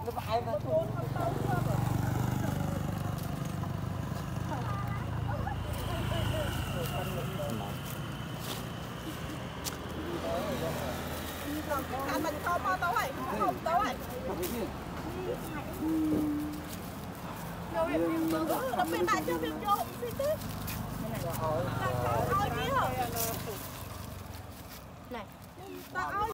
nó phải mà ăn mình không mau tối không tối nó bên lại cho việc vô xin tiếp này ta ơi